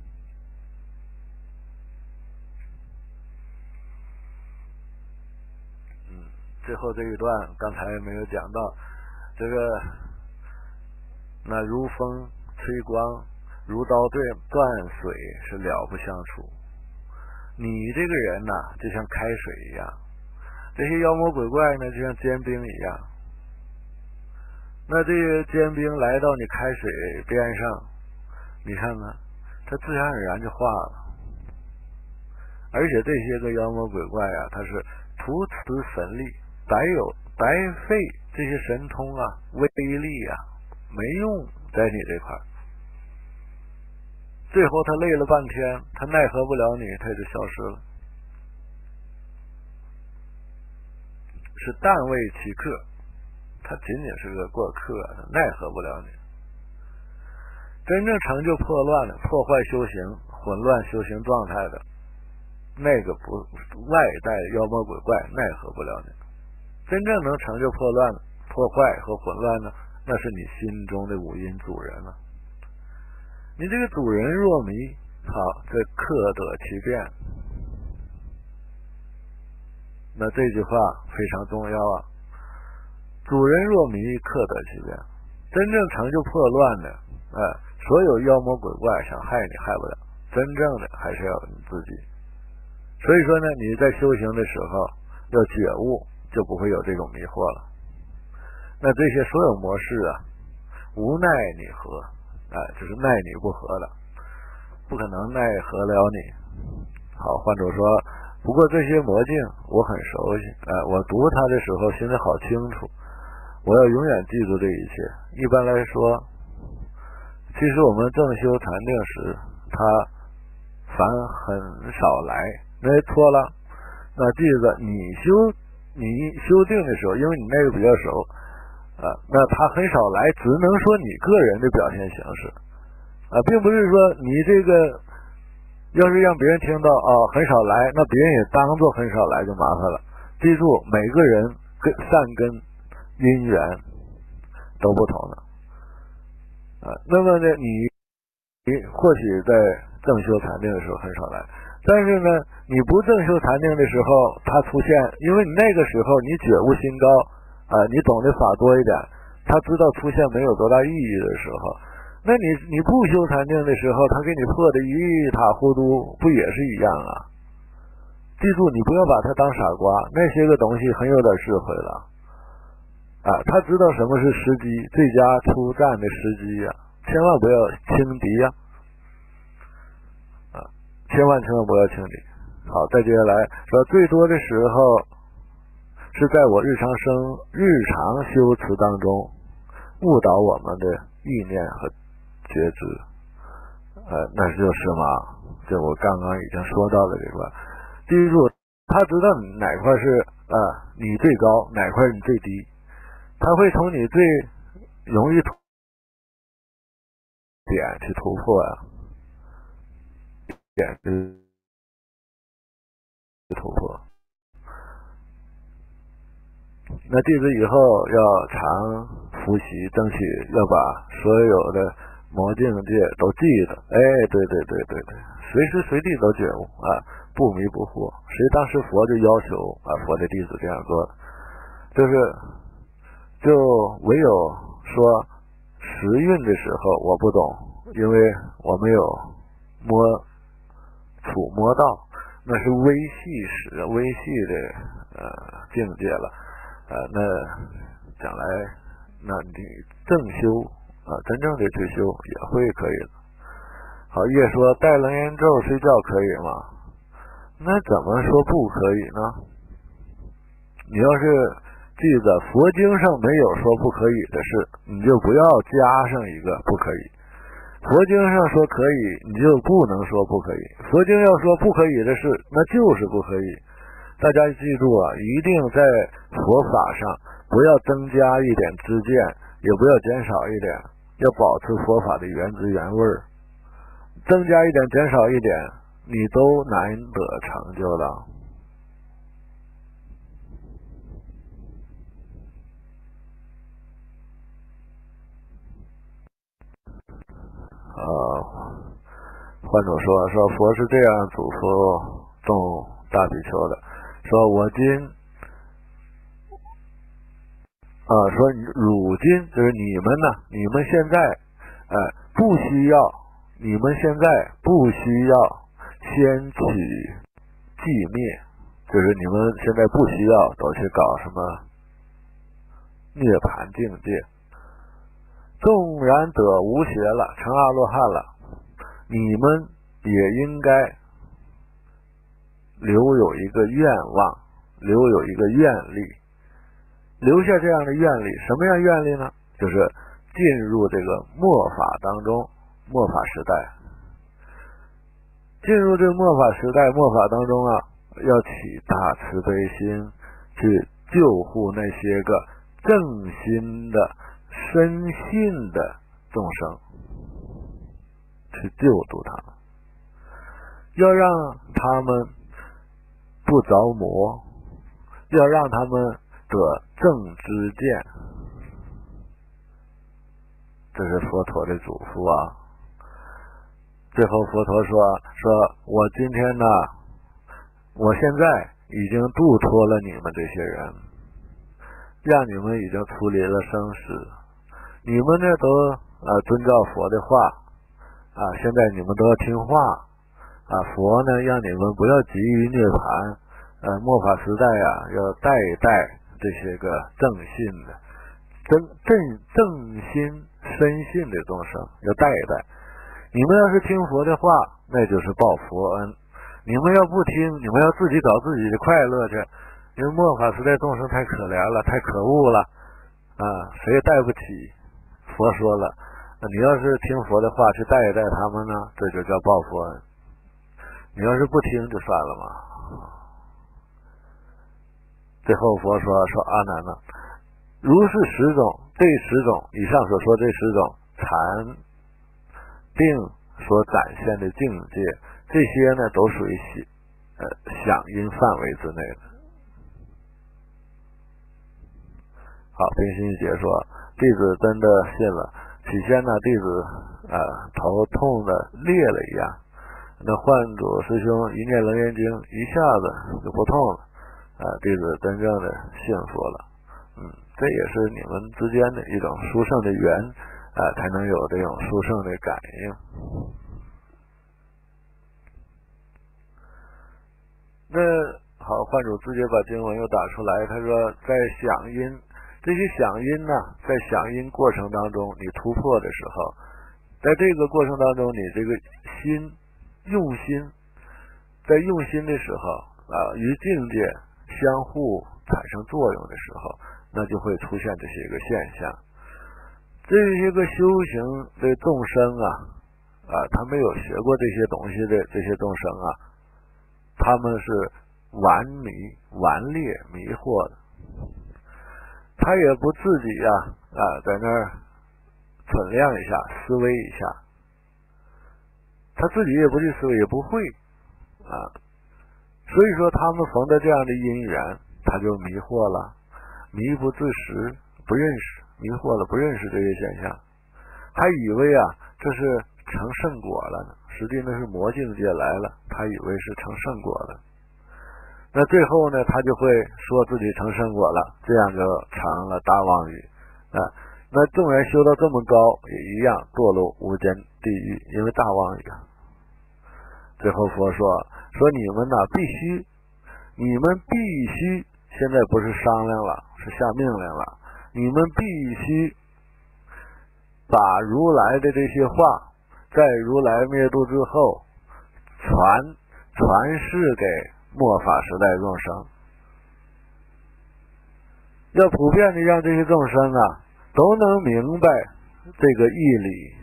嗯，最后这一段刚才没有讲到，这个那如风吹光，如刀对断水，是了不相处。你这个人呐、啊，就像开水一样，这些妖魔鬼怪呢，就像坚冰一样。那这些坚冰来到你开水边上，你看看，它自然而然就化了。而且这些个妖魔鬼怪啊，它是徒持神力，白有白费这些神通啊、威力啊，没用在你这块。 最后他累了半天，他奈何不了你，他就消失了。是但为其客，他仅仅是个过客，他奈何不了你。真正成就破乱的、破坏修行、混乱修行状态的，那个不外带妖魔鬼怪奈何不了你。真正能成就破乱、破坏和混乱的，那是你心中的五阴主人了。你这个主人若迷，好，这克得其变。那这句话非常重要啊！主人若迷，克得其变。真正成就破乱的，哎，所有妖魔鬼怪想害你害不了，真正的还是要你自己。所以说呢，你在修行的时候要觉悟，就不会有这种迷惑了。那这些所有模式啊，无奈你何，哎，就是奈你不何了，不可能奈何了你。好，换者说，不过这些魔镜我很熟悉，哎，我读它的时候心里好清楚，我要永远记住这一切。一般来说，其实我们正修禅定时，他凡很少来，那错了。那记着，你修你修定的时候，因为你那个比较熟，啊，那他很少来，只能说你个人的表现形式，啊，并不是说你这个。要是让别人听到啊、哦、很少来，那别人也当作很少来就麻烦了。记住，每个人跟善根因缘都不同的啊。那么呢，你你或许在正修禅定的时候很少来，但是呢，你不正修禅定的时候他出现，因为你那个时候你觉悟心高啊，你懂得法多一点，他知道出现没有多大意义的时候。那你你不修禅定的时候，他给你破的一塌糊涂，不也是一样啊？记住，你不要把他当傻瓜，那些个东西很有点智慧了啊！他知道什么是时机，最佳出战的时机呀、啊，千万不要轻敌呀、啊！啊，千万千万不要轻敌。好，再接下来说，最多的时候是在我日常生日常修持当中误导我们的意念和觉知，呃，那就是嘛，就我刚刚已经说到的这块。记住，他知道哪块是呃你最高，哪块你最低，他会从你最容易点去突破呀、啊，点去突破。那弟子以后要常复习，争取要把所有的魔境界都记得。哎，对对对对对，随时随地都觉悟啊，不迷不惑。所以当时佛就要求啊，佛的弟子这样做的，就是就唯有说时运的时候我不懂，因为我没有摸触摸到，那是微细时微细的呃境界了。呃，那将来，那你正修啊，真正的去修也会可以的。好，叶说带楞严咒睡觉可以吗？那怎么说不可以呢？你要是记得佛经上没有说不可以的事，你就不要加上一个不可以。佛经上说可以，你就不能说不可以。佛经要说不可以的事，那就是不可以。大家记住啊，一定在佛法上不要增加一点知见，也不要减少一点，要保持佛法的原汁原味儿。增加一点，减少一点，你都难得成就了。呃，换种说说佛是这样嘱咐众大比丘的。说我今啊，说汝今就是你们呢，你们现在哎、呃、不需要，你们现在不需要先取寂灭，就是你们现在不需要都去搞什么涅槃境界。纵然得无邪了，成阿罗汉了，你们也应该留有一个愿望，留有一个愿力，留下这样的愿力。什么样愿力呢？就是进入这个末法当中，末法时代， 进入这末法时代，末法当中啊，要起大慈悲心，去救护那些个正心的、深信的众生，去救度他们，要让他们不着魔，要让他们得正知见。这是佛陀的嘱咐啊。最后佛陀说说我今天呢，我现在已经度脱了你们这些人，让你们已经处理了生死，你们呢都呃遵照佛的话啊，现在你们都要听话啊，佛呢让你们不要急于涅槃，呃末法时代啊，要带一带这些个正信的正正正心深信的众生，要带一带。你们要是听佛的话，那就是报佛恩；你们要不听，你们要自己找自己的快乐去。因为末法时代众生太可怜了，太可恶了啊，谁也带不起。佛说了，你要是听佛的话去带一带他们呢，这就叫报佛恩。你要是不听就算了嘛。最后佛说说阿难呢，如是十种，这十种以上所说这十种禅定所展现的境界，这些呢都属于呃响应范围之内的。好，平心解说，弟子真的信了。起先呢，弟子呃头痛的裂了一样，那换主师兄一念楞严经，一下子就不痛了，呃，弟子真正的信佛了。嗯，这也是你们之间的一种殊胜的缘。啊，才能有这种殊胜的感应。那好，幻主直接把经文又打出来，他说，在响音这些响音呢，在响音过程当中，你突破的时候，在这个过程当中，你这个心用心，在用心的时候啊，与境界相互产生作用的时候，那就会出现这些个现象。这些个修行的众生啊，啊，他没有学过这些东西的这些众生啊，他们是顽迷、顽劣、迷惑的。他也不自己呀、啊，啊，在那儿存量一下、思维一下，他自己也不去思维，也不会啊。所以说，他们逢到这样的因缘，他就迷惑了，迷不自识，不认识。迷惑了，不认识这些现象，他以为啊这是成圣果了呢，实际那是魔境界来了，他以为是成圣果了。那最后呢，他就会说自己成圣果了，这样就成了大妄语啊。那纵然修到这么高，也一样堕落无间地狱，因为大妄语啊。最后佛说说你们呢、啊、必须，你们必须，现在不是商量了，是下命令了。你们必须把如来的这些话，在如来灭度之后，传传示给末法时代众生，要普遍的让这些众生啊都能明白这个义理。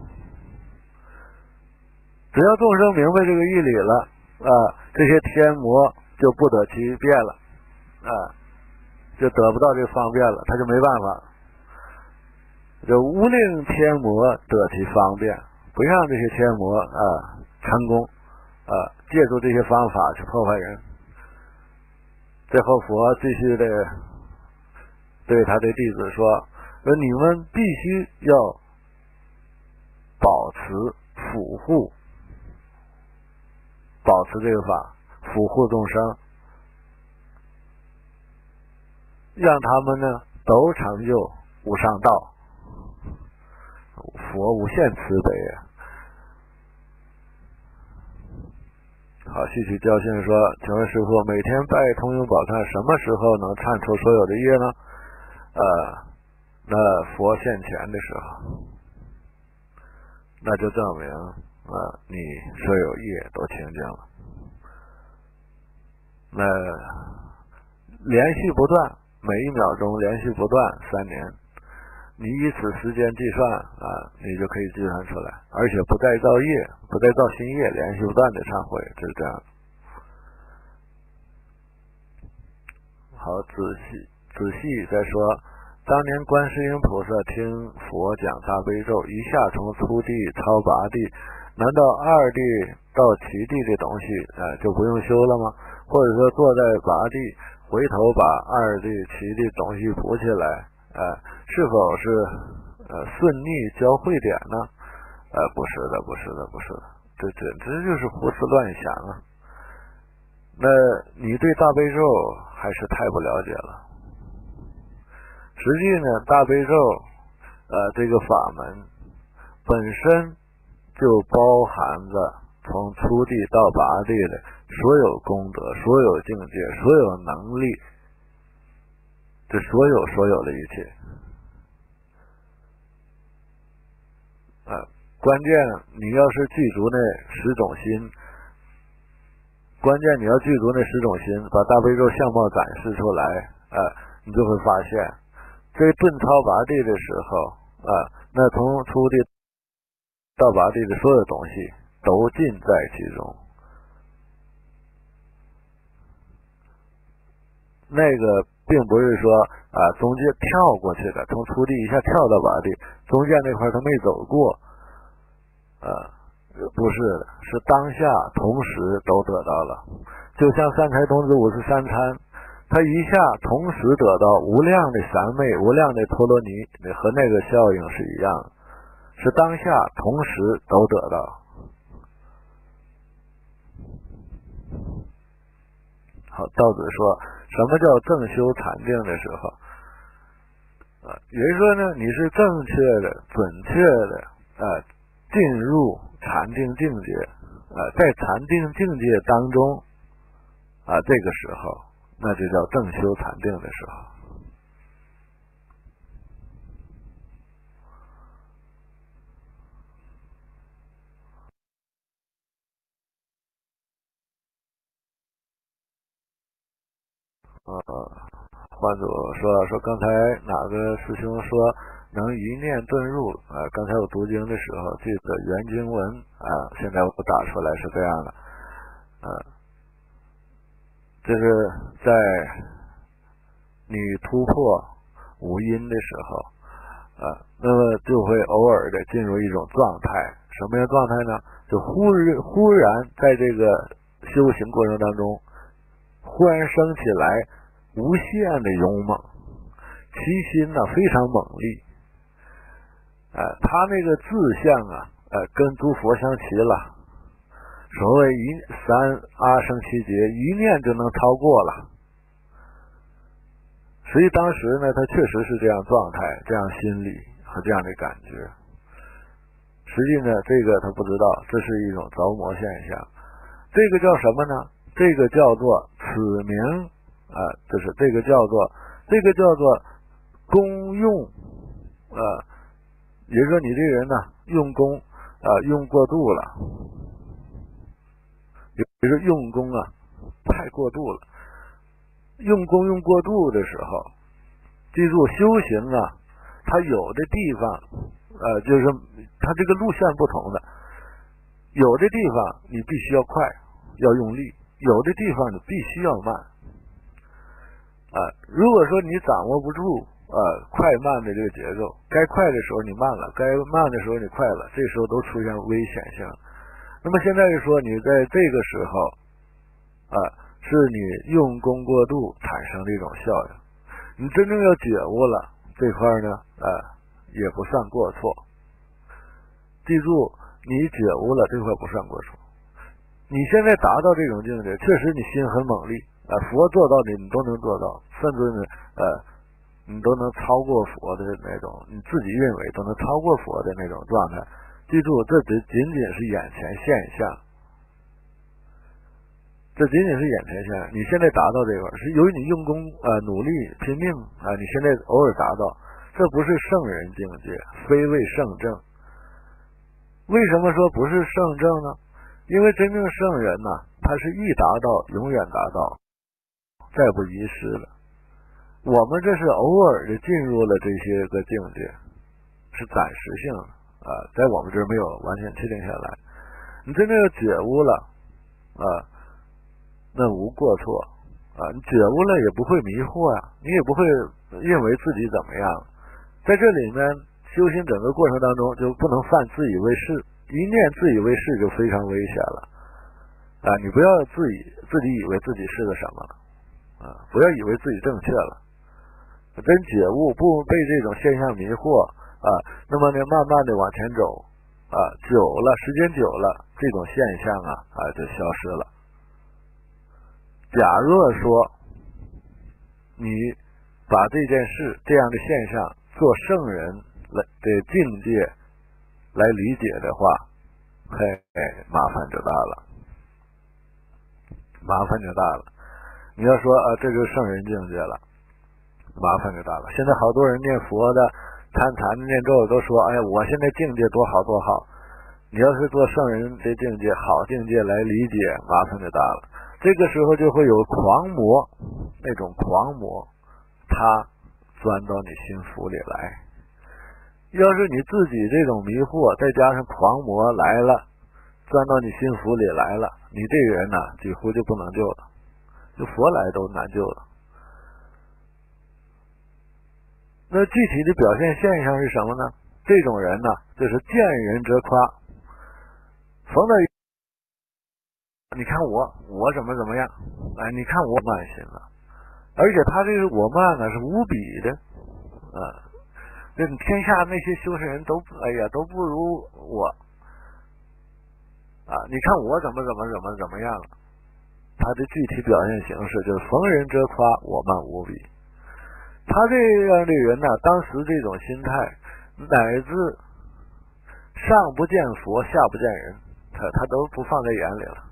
只要众生明白这个义理了啊，这些天魔就不得其便了啊。就得不到这个方便了，他就没办法，就无令天魔得其方便，不让这些天魔啊成功啊，借助这些方法去破坏人。最后佛继续的对他的弟子说：说你们必须要保持辅护，保持这个法，辅护众生。让他们呢都成就无上道，佛无限慈悲啊！好，吸取教训说，请问师父，每天拜通用宝忏，什么时候能忏除所有的业呢？呃，那佛现前的时候，那就证明啊、呃，你所有业都清净了。那连续不断。每一秒钟连续不断三年， 你以此时间计算啊，你就可以计算出来，而且不再造业，不再造新业，连续不断的忏悔，就是这样。好，仔细仔细再说，当年观世音菩萨听佛讲大悲咒，一下从初地超拔地，难道二地到其地的东西呃就不用修了吗？或者说坐在拔地回头把二地其地东西补起来，呃是否是呃顺逆交汇点呢？呃不是的，不是的，不是的，这简直就是胡思乱想啊！那你对大悲咒还是太不了解了。实际呢，大悲咒呃这个法门本身就包含着从初地到拔地的所有功德、所有境界、所有能力，这所有所有的一切。呃，关键你要是具足那十种心，关键你要具足那十种心，把大悲咒相貌展示出来，呃，你就会发现，这顿超拔地的时候，啊、呃，那从初地到拔地的所有东西都尽在其中。那个并不是说啊、呃、中间跳过去的，从初地一下跳到拔地，中间那块他没走过，呃，不是的，是当下同时都得到了。就像三台童子五十三参，他一下同时得到无量的三昧、无量的陀罗尼，和那个效应是一样的，是当下同时都得到。好，道子说什么叫正修禅定的时候啊？也就是说呢，你是正确的、准确的啊进入禅定境界啊，在禅定境界当中啊，这个时候那就叫正修禅定的时候。呃，换主说说刚才哪个师兄说能一念顿入啊、呃？刚才我读经的时候记得原经文啊、呃，现在我打出来是这样的，啊、呃，这是在你突破五阴的时候啊、呃，那么就会偶尔的进入一种状态，什么样状态呢？就忽忽然在这个修行过程当中，忽然升起来无限的勇猛，其心呢非常猛烈，呃，他那个志向啊，呃，跟诸佛相齐了。所谓一三阿僧祇劫，一念就能超过了。所以当时呢，他确实是这样状态、这样心理和这样的感觉。实际呢，这个他不知道，这是一种着魔现象。这个叫什么呢？这个叫做此名啊、呃，就是这个叫做这个叫做功用，呃，也就是说你这个人呢用功啊、呃、用过度了，也就是用功啊太过度了。用功用过度的时候，记住修行啊，它有的地方呃就是它这个路线不同的，有的地方你必须要快要用力，有的地方你必须要慢啊、呃。如果说你掌握不住呃快慢的这个节奏，该快的时候你慢了，该慢的时候你快了，这时候都出现危险性。那么现在就说你在这个时候啊、呃，是你用功过度产生的一种效应。你真正要觉悟了，这块呢呃也不算过错。记住，你觉悟了这块不算过错。你现在达到这种境界，确实你心很猛烈啊、呃，佛做到的你都能做到，甚至呢呃你都能超过佛的那种，你自己认为都能超过佛的那种状态。记住，这只仅仅是眼前现象，这仅仅是眼前现象。你现在达到这块，是由于你用功呃努力拼命啊、呃，你现在偶尔达到，这不是圣人境界，非为圣正。为什么说不是圣正呢？因为真正圣人呢，他是一达到永远达到，再不遗失了。我们这是偶尔的进入了这些个境界。 是暂时性的啊，在我们这儿没有完全确定下来。你真正要觉悟了啊，那无过错啊，你觉悟了也不会迷惑呀、啊，你也不会认为自己怎么样。在这里面修行整个过程当中就不能犯自以为是，一念自以为是就非常危险了啊！你不要自己自己以为自己是个什么啊，不要以为自己正确了，真觉悟，不被这种现象迷惑啊，那么呢慢慢的往前走啊，久了时间久了，这种现象啊啊就消失了。假若说你把这件事这样的现象做圣人来的境界来理解的话，嘿，麻烦就大了，麻烦就大了。你要说啊，这就是圣人境界了，麻烦就大了。现在好多人念佛的、参禅的、念咒的都说，哎呀，我现在境界多好多好。你要是做圣人的境界、好境界来理解，麻烦就大了。这个时候就会有狂魔，那种狂魔，他钻到你心腹里来。要是你自己这种迷惑，再加上狂魔来了，钻到你心腹里来了，你这个人呢、啊，几乎就不能救了，就佛来都难救了。那具体的表现现象是什么呢？这种人呢，就是见人则夸，逢到你看我，我怎么怎么样，哎，你看我慢心了，而且他这个我慢呢是无比的，啊。这天下那些修行人都哎呀都不如我啊！你看我怎么怎么怎么怎么样了？他的具体表现形式就是逢人则夸，我慢无比。他这样的人呢，当时这种心态，乃至上不见佛，下不见人，他他都不放在眼里了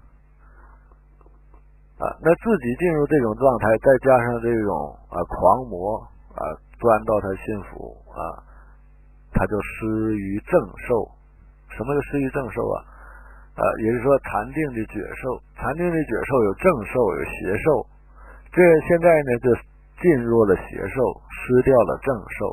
啊！那自己进入这种状态，再加上这种啊狂魔啊。钻到他心腹啊，他就失于正受。什么叫失于正受啊？啊，也就是说禅定的觉受，禅定的觉受有正受有邪受，这现在呢就进入了邪受，失掉了正受，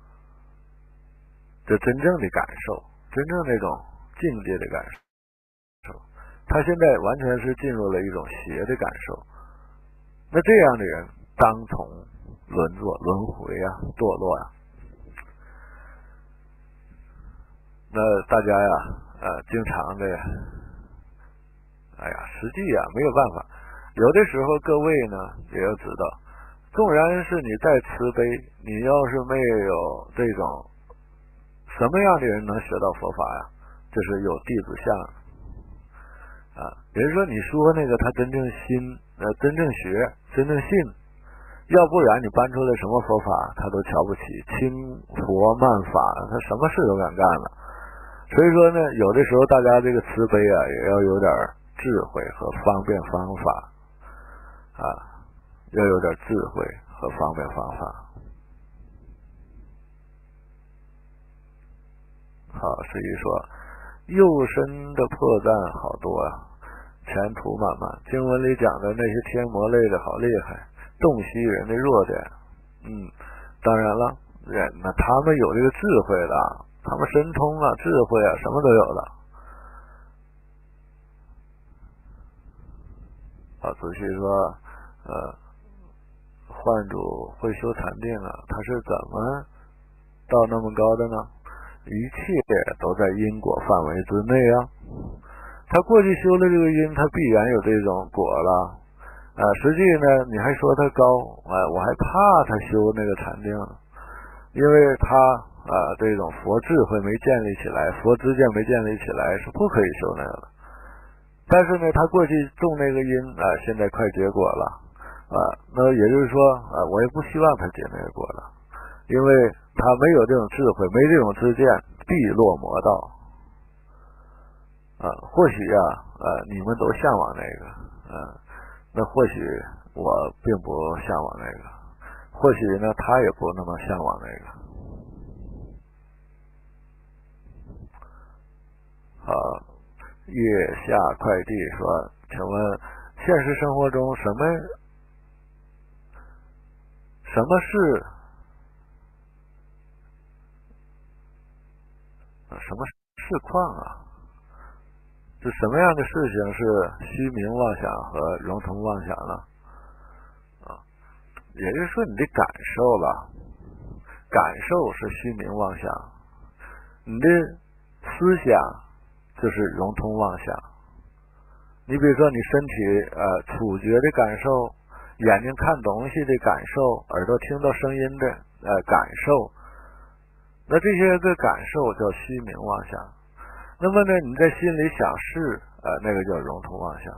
这真正的感受，真正那种境界的感受，他现在完全是进入了一种邪的感受。那这样的人当从沦落、轮回啊，堕落啊。那大家呀，呃，经常的，哎呀，实际呀没有办法。有的时候各位呢也要知道，纵然是你再慈悲，你要是没有这种什么样的人能学到佛法呀？就是有弟子相啊，也就是说，你说那个他真正心，呃，真正学，真正信。要不然你搬出来什么佛法他都瞧不起，轻佛慢法，他什么事都敢干了。所以说呢，有的时候大家这个慈悲啊也要有点智慧和方便方法啊，要有点智慧和方便方法。好，所以说幼身的破绽好多啊，前途漫漫。经文里讲的那些天魔类的好厉害，洞悉人的弱点。嗯，当然了，人呢，他们有这个智慧的，他们神通啊、智慧啊，什么都有的。好，仔细说，呃，幻主会修禅定啊，他是怎么到那么高的呢？一切都在因果范围之内啊。他过去修了这个因，他必然有这种果了。啊，实际呢，你还说他高，啊，我还怕他修那个禅定，因为他啊这种佛智慧没建立起来，佛知见没建立起来，是不可以修那个的。但是呢，他过去种那个因啊，现在快结果了啊，那也就是说啊，我也不希望他结那个果了，因为他没有这种智慧，没这种知见，必落魔道啊。或许啊，啊你们都向往那个，啊。那或许我并不向往那个，或许呢他也不那么向往那个。好，月下快递说，请问现实生活中什么什么是什么事况啊？就什么样的事情是虚名妄想和融通妄想呢？啊，也就是说你的感受吧，感受是虚名妄想，你的思想就是融通妄想。你比如说你身体呃触觉的感受，眼睛看东西的感受，耳朵听到声音的呃感受，那这些个感受叫虚名妄想。那么呢，你在心里想事，呃，那个叫融通妄想。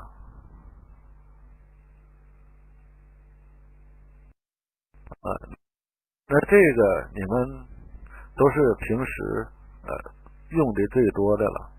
呃，那这个你们都是平时呃用的最多的了。